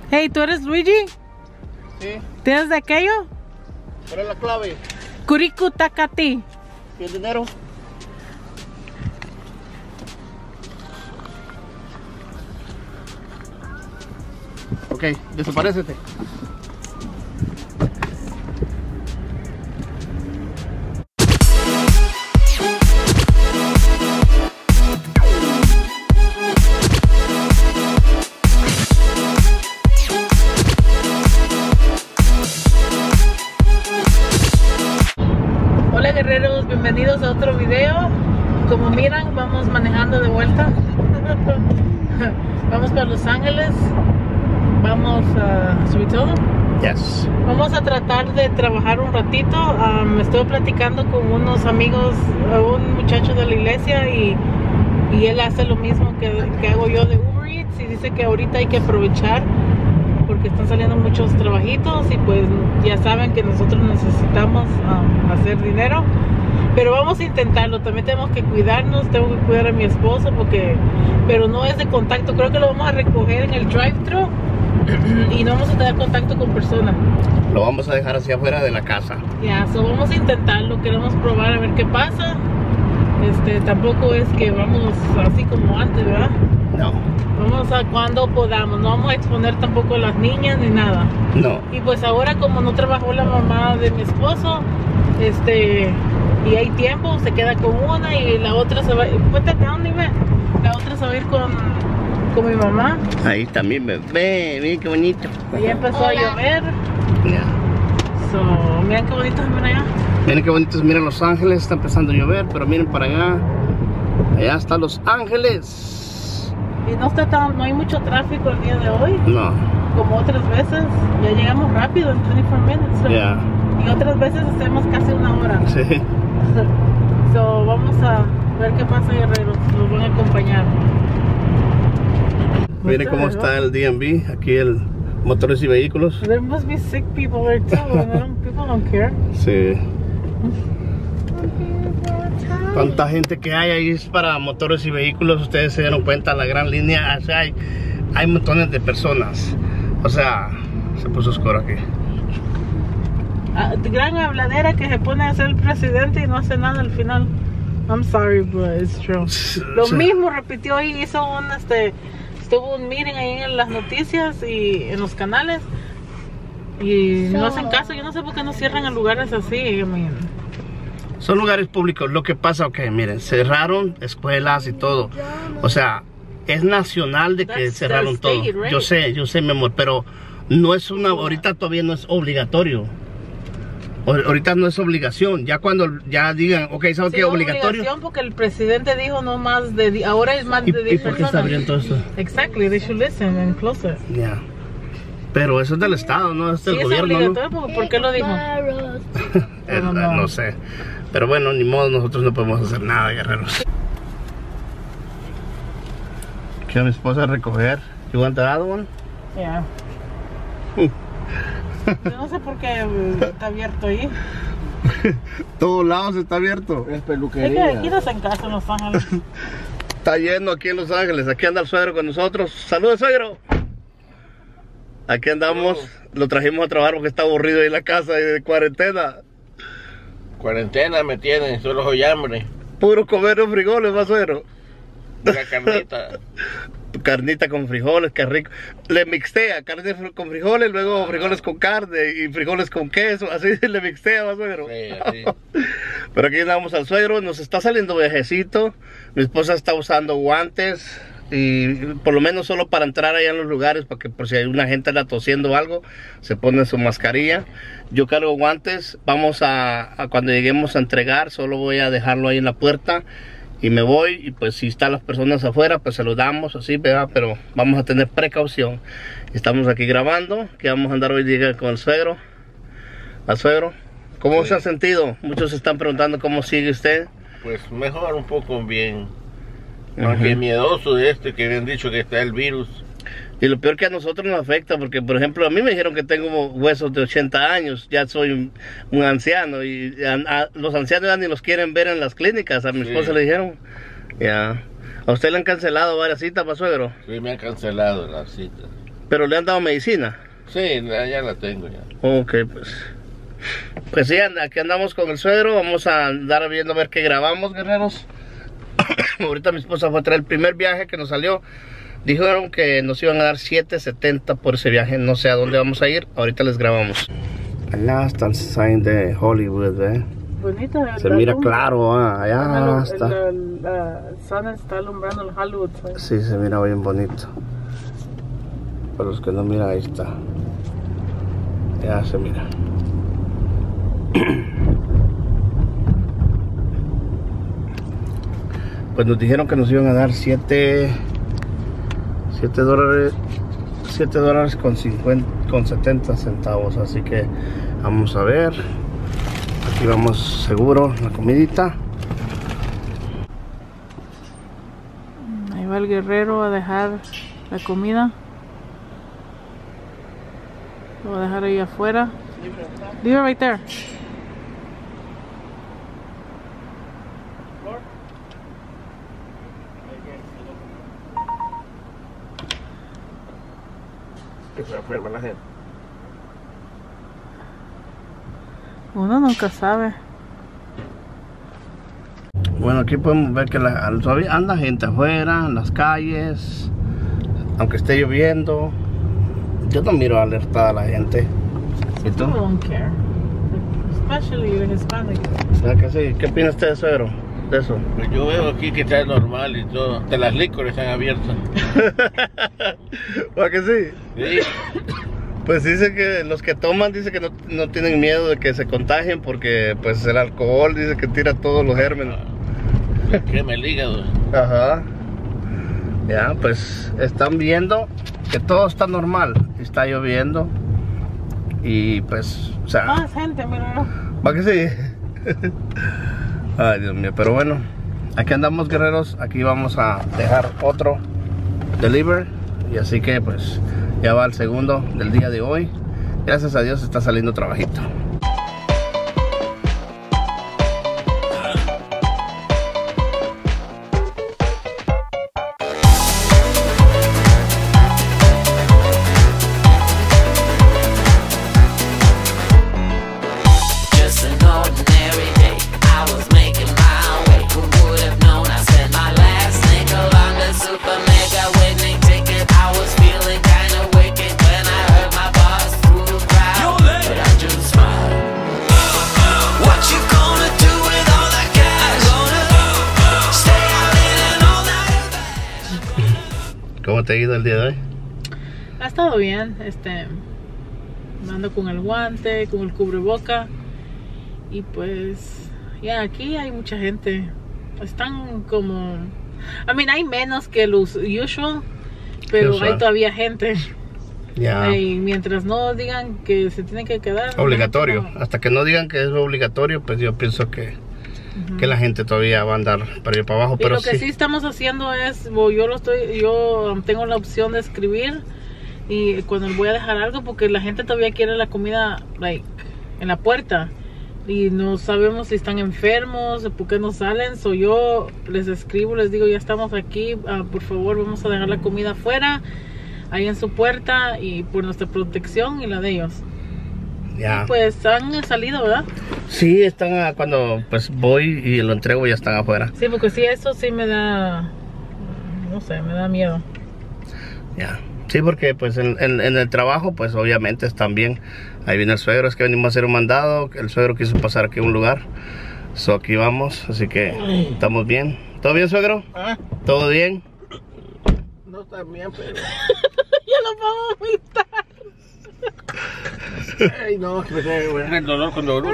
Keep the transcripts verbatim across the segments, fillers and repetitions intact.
Hey, ¿tú eres Luigi? Sí. ¿Tienes de aquello? ¿Cuál es la clave? Kuriku Takati. ¿Y el dinero? Ok, desaparécete. Hola guerreros, bienvenidos a otro video. Como miran, vamos manejando de vuelta. Vamos para Los Ángeles. Vamos a subir todo. Yes. Vamos a tratar de trabajar un ratito. Um, estoy platicando con unos amigos, un muchacho de la iglesia y, y él hace lo mismo que, que hago yo de Uber Eats y dice que ahorita hay que aprovechar porque están saliendo muchos trabajitos y pues ya saben que nosotros necesitamos um, hacer dinero. Pero vamos a intentarlo, también tenemos que cuidarnos, tengo que cuidar a mi esposo porque, pero no es de contacto, creo que lo vamos a recoger en el drive-thru y no vamos a tener contacto con personas. Lo vamos a dejar hacia afuera de la casa. Ya, yeah, so vamos a intentarlo, queremos probar a ver qué pasa. Este, tampoco es que vamos así como antes, ¿verdad? No. Vamos a cuando podamos, no vamos a exponer tampoco a las niñas ni nada. No. Y pues ahora como no trabajó la mamá de mi esposo, este, y hay tiempo, se queda con una y la otra se va, cuenta down, dime, la otra se va a ir con, con mi mamá. Ahí también, ve, ve, qué bonito. Y ya empezó Hola. a llover. Yeah. So, miren qué bonito se mira allá. Miren qué bonitos, miren Los Ángeles, está empezando a llover, pero miren para allá. Allá está Los Ángeles. Y no está tan, no hay mucho tráfico el día de hoy. No. Como otras veces, ya llegamos rápido en veinticuatro minutos. Ya. Yeah. Y otras veces hacemos casi una hora. Sí. So, vamos a ver qué pasa, guerreros. Nos van a acompañar. Miren cómo está el D M V, aquí el motores y vehículos. There must be sick people there too, and don't, people don't care. Sí. Tanta gente que hay ahí es para motores y vehículos. Ustedes se dieron cuenta, la gran línea, o sea, hay, hay montones de personas. O sea, se puso oscuro aquí. Ah, gran habladera que se pone a ser el presidente y no hace nada al final. I'm sorry, but it's true. Lo mismo repitió y hizo un, este, estuvo un meeting ahí en las noticias y en los canales y no hacen caso. Yo no sé por qué no cierran en lugares así. I mean. Son lugares públicos. Lo que pasa, ok, miren, cerraron escuelas y todo. O sea, es nacional de que that's, cerraron that's todo. State, right? Yo sé, yo sé, mi amor, pero no es una, ahorita todavía no es obligatorio. Ahorita no es obligación, ya cuando ya digan, ok, ¿sabes qué es obligatorio? Es porque el presidente dijo no más de, ahora es más de diez ¿Y por qué está abriendo esto? Exactly, they should listen and close it. Ya. Yeah. Pero eso es del estado, no es del sí, gobierno. Es obligatorio, ¿no? ¿Por qué lo dijo? el, no, no. no sé. Pero bueno, ni modo, nosotros no podemos hacer nada, guerreros. Quiero a mi esposa a recoger. You want the other one? Yeah. Yo no sé por qué está abierto ahí. Todos lados está abierto. Es peluquería. Es que aquí no se en casa en Los Ángeles. Está lleno aquí en Los Ángeles. Aquí anda el suegro con nosotros. Saludos, suegro. Aquí andamos. Oh. Lo trajimos a trabajar porque está aburrido ahí en la casa de cuarentena. Cuarentena me tienen, solo soy hambre. Puro comer los frijoles, va, suegro. Una carnita. Carnita con frijoles, qué rico. Le mixtea carne con frijoles, luego ah. frijoles con carne y frijoles con queso, así le mixtea, ¿va, suegro? Sí, sí. Pero aquí andamos al suegro, nos está saliendo viajecito. Mi esposa está usando guantes y por lo menos solo para entrar allá en los lugares, porque por si hay una gente anda tosiendo o algo, se pone su mascarilla. Yo cargo guantes, vamos a, a cuando lleguemos a entregar, solo voy a dejarlo ahí en la puerta. Y me voy, y pues si están las personas afuera, pues saludamos así, ¿verdad? Pero vamos a tener precaución. Estamos aquí grabando, que vamos a andar hoy día con el suegro. Al suegro, ¿cómo sí. se ha sentido? Muchos se están preguntando cómo sigue usted. Pues mejor, un poco bien. Aunque uh-huh. miedoso de este, que habían dicho que está el virus. Y lo peor que a nosotros nos afecta, porque por ejemplo a mí me dijeron que tengo huesos de ochenta años, ya soy un, un anciano y a, a, los ancianos ya ni los quieren ver en las clínicas, a mi sí. esposa le dijeron. Ya. ¿A usted le han cancelado varias citas, pa' suegro? Sí, me han cancelado las citas. ¿Pero le han dado medicina? Sí, ya la tengo ya. Ok, pues. Pues sí, aquí andamos con el suegro. Vamos a andar viendo a ver qué grabamos, guerreros. Ahorita mi esposa fue a traer el primer viaje que nos salió. Dijeron que nos iban a dar siete setenta por ese viaje. No sé a dónde vamos a ir. Ahorita les grabamos. Allá está el sign de Hollywood, ¿eh? Bonita. Se mira claro, ah, allá el, está. El, el, el sun está alumbrando el Hollywood. ¿Sabes? Sí, se mira bien bonito. Para los que no miran, ahí está. Ya se mira. Pues nos dijeron que nos iban a dar siete dólares siete dólares con cincuenta con setenta centavos, así que vamos a ver. Aquí vamos seguro, la comidita. Ahí va el guerrero a dejar la comida. Lo voy a dejar ahí afuera. Leave it right there. Que se enferma la gente. Uno nunca sabe. Bueno, aquí podemos ver que la, todavía anda gente afuera, en las calles, aunque esté lloviendo. Yo no miro alertada a la gente. ¿Y tú? People don't care. Especially you're Hispanic. ¿Verdad que sí? ¿Qué opina usted, suegro, de eso? Pues yo veo aquí que está normal y todo. Hasta las licores están abiertas. ¿Verdad que sí? Sí. Pues dice que los que toman, dice que no, no tienen miedo de que se contagien porque pues el alcohol dice que tira todos los gérmenes. Quema el hígado. Ajá. Ya, pues están viendo que todo está normal. Está lloviendo. Y pues, o sea... Más gente, mira. ¿Va que sí? Ay, Dios mío, pero bueno. Aquí andamos, guerreros. Aquí vamos a dejar otro deliver. Y así que pues ya va el segundo del día de hoy. Gracias a Dios está saliendo trabajito. ¿Cómo te ha ido el día de hoy? Ha estado bien, este, ando con el guante, con el cubreboca y pues ya aquí hay mucha gente. Están como, I mean, hay menos que los usual, pero usual. hay todavía gente. Ya. Y mientras no digan que se tienen que quedar. Obligatorio. No. Hasta que no digan que es obligatorio, pues yo pienso que, uh-huh. que la gente todavía va a andar para arriba para abajo. Y pero lo que sí. sí estamos haciendo es, yo lo estoy, yo tengo la opción de escribir y cuando voy a dejar algo porque la gente todavía quiere la comida like en la puerta y no sabemos si están enfermos, por qué no salen. So yo les escribo, les digo ya estamos aquí, uh, por favor vamos a dejar la comida afuera, ahí en su puerta y por nuestra protección y la de ellos. Ya. Y pues han salido, ¿verdad? Sí, están a, cuando pues voy y lo entrego ya están afuera. Sí, porque sí, eso sí me da, no sé, me da miedo. Ya. Sí, porque pues en, en, en el trabajo pues obviamente están bien. Ahí viene el suegro, es que venimos a hacer un mandado. El suegro quiso pasar aquí a un lugar. So aquí vamos, así que estamos bien. ¿Todo bien, suegro? ¿Ah? ¿Todo bien? No está bien, pero... Ya lo vamos a vomitar. Ay, no, que me da el dolor con dolor.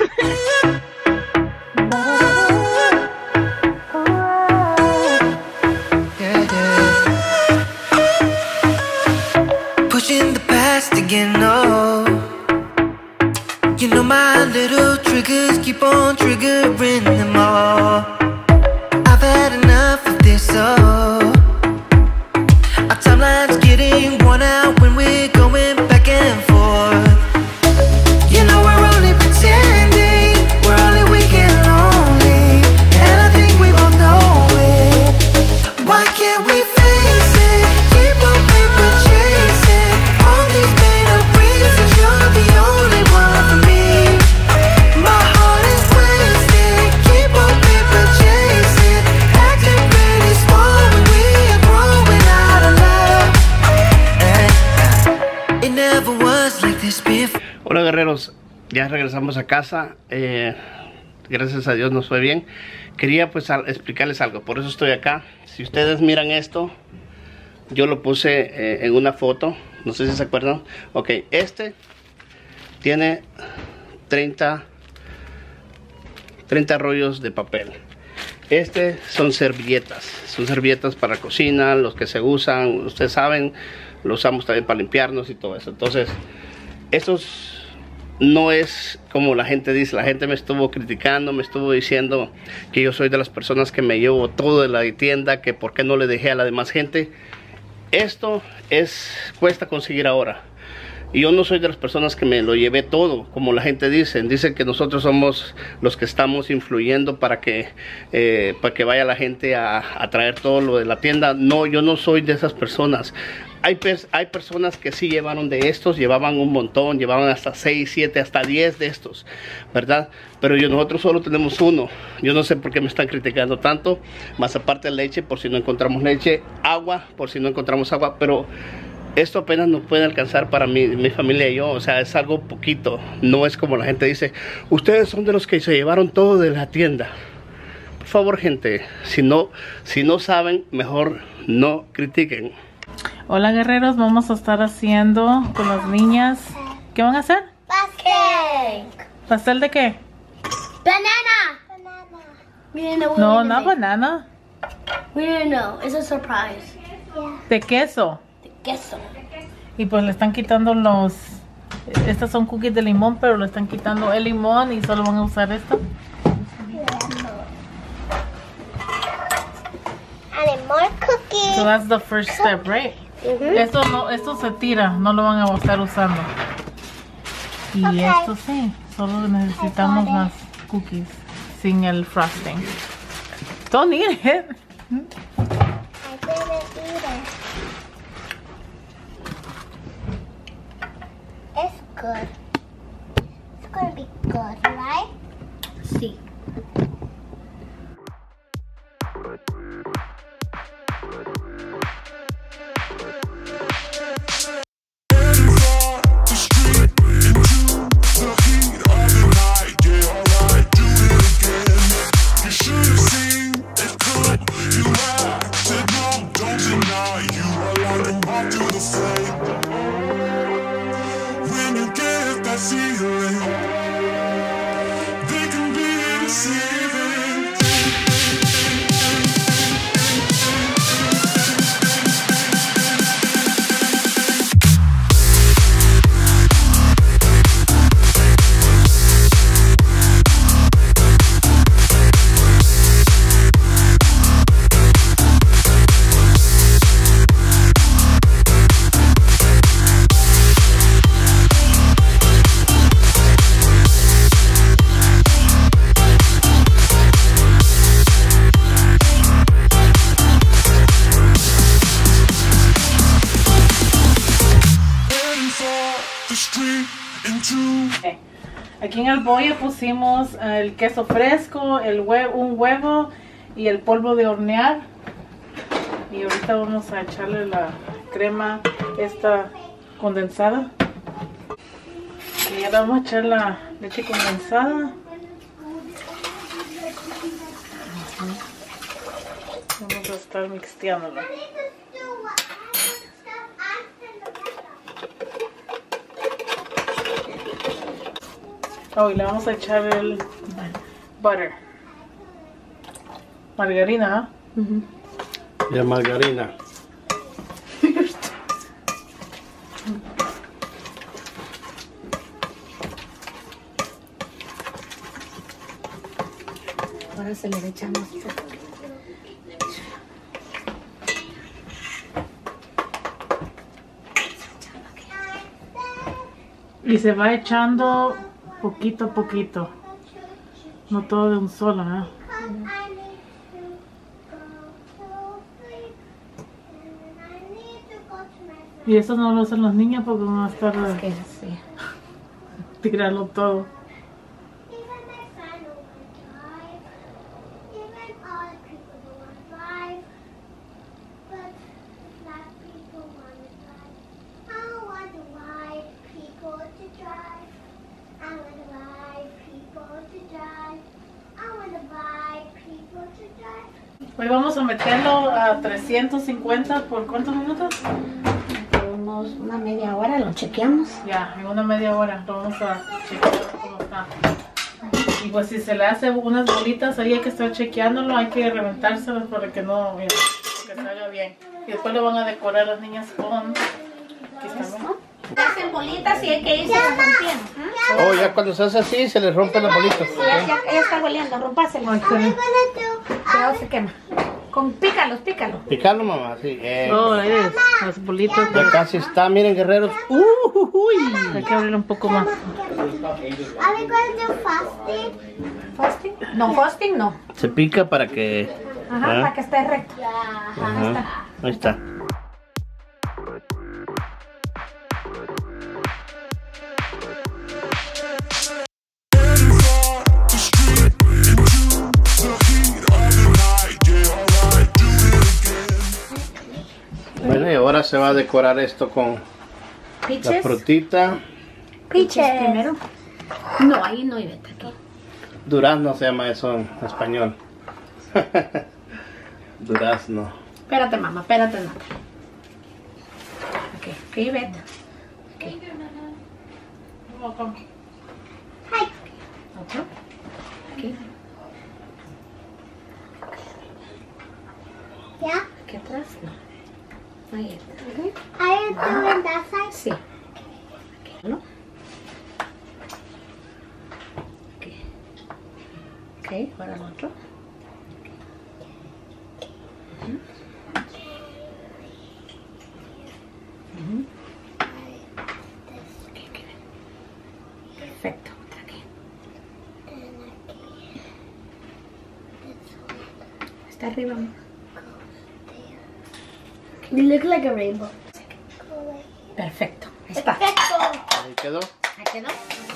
Pushing the past again, no. You know my little triggers keep on triggering them all. I've had enough of this, oh. Our timeline's getting worn out when we're going back and forth. You know we're only pretending, we're only weak and lonely, and I think we both know it. Why can't we face it? Keep on paper chasing. guerreros, ya regresamos a casa. Eh, gracias a Dios nos fue bien. Quería pues al, explicarles algo, por eso estoy acá. Si ustedes miran esto, yo lo puse eh, en una foto, no sé si se acuerdan. Ok, este tiene treinta rollos de papel. Este son servilletas, son servilletas para cocina, los que se usan, ustedes saben, lo usamos también para limpiarnos y todo eso. Entonces, estos no es como la gente dice. La gente me estuvo criticando, me estuvo diciendo que yo soy de las personas que me llevo todo de la tienda, que por qué no le dejé a la demás gente. Esto es, cuesta conseguir ahora. Y yo no soy de las personas que me lo llevé todo, como la gente dice. Dicen que nosotros somos los que estamos influyendo para que, eh, para que vaya la gente a, a traer todo lo de la tienda. No, yo no soy de esas personas. Hay, pers hay personas que sí llevaron de estos, llevaban un montón, llevaban hasta seis, siete, hasta diez de estos, ¿verdad? Pero yo, nosotros solo tenemos uno. Yo no sé por qué me están criticando tanto. Más aparte leche, por si no encontramos leche. Agua, por si no encontramos agua. Pero esto apenas nos puede alcanzar para mi, mi familia y yo. O sea, es algo poquito. No es como la gente dice, ustedes son de los que se llevaron todo de la tienda. Por favor, gente, si no, si no saben, mejor no critiquen. Hola guerreros, vamos a estar haciendo con las niñas. ¿Qué van a hacer? Pastel. ¿Pastel de qué? Banana. Banana. We didn't know what No, we were no gonna banana. make. We didn't know. It's a surprise. De queso. The queso. Y pues le están quitando los... Estas son cookies de limón, pero le están quitando el limón y solo van a usar esto. And more cookies. So that's the first step, right? Mhm. Esto no, esto se tira, no lo van a estar usando. Y Okay. esto sí, solo necesitamos más cookies sin el frosting. Don't eat it. I didn't eat it. It's good. It's gonna be good, right? Sí. Okay. Aquí en el bollo pusimos eh, el queso fresco, el huevo, un huevo y el polvo de hornear. Y ahorita vamos a echarle la crema esta condensada. Y ahora vamos a echar la leche condensada. Vamos a estar mixteándola. Oh, y le vamos a echar el butter. Margarina, ¿eh? Y la margarina. Ahora se le echamos. Y se va echando poquito a poquito. No todo de un solo, ¿eh? Y eso no lo hacen los niños porque van a estar Es que sí. tirarlo todo. Hoy vamos a meterlo a trescientos cincuenta por ¿cuántos minutos? Por unos, una media hora lo chequeamos. Ya, en una media hora lo vamos a chequear cómo está. Y pues si se le hace unas bolitas, ahí hay que estar chequeándolo, hay que reventárselas para que no, mira, para que salga bien. Y después lo van a decorar las niñas con... Aquí está, ¿no? Hacen bolitas y hay que irse rompiendo. Oh, ya cuando se hace así, se les rompen las bolitas. Sí, ya, ya, ya está goleando, rompáselo. Cuidado, se quema. Con, pícalos, pícalos. Picarlo, mamá, sí. Eh, Oh, ahí es, las bolitas. ya casi está, miren, guerreros. Uh, uh, uy. Hay que abrir un poco más. Are we going to do fasting? ¿Fasting? No, fasting no. Se pica para que... Ajá, Ah. para que esté recto. Ajá, ahí está. Bueno, y ahora se va a decorar esto con la Peaches. frutita. Peaches primero. No, ahí no, Iveta, aquí. Durazno se llama eso en español. Durazno. Espérate, mamá, espérate, Nata. Ok, ok, Iveta. Otro. Aquí. Yeah? Aquí atrás, no. Ahí está. Are you doing that side? Sí. Aquí, ¿no? Aquí. Ok, ahora el otro. Ujú. Ujú. Ok, ok. Perfecto, otra aquí. Está arriba, amor. You look like a rainbow. Perfecto, ahí está. Perfecto. Ahí quedó. Ahí quedó.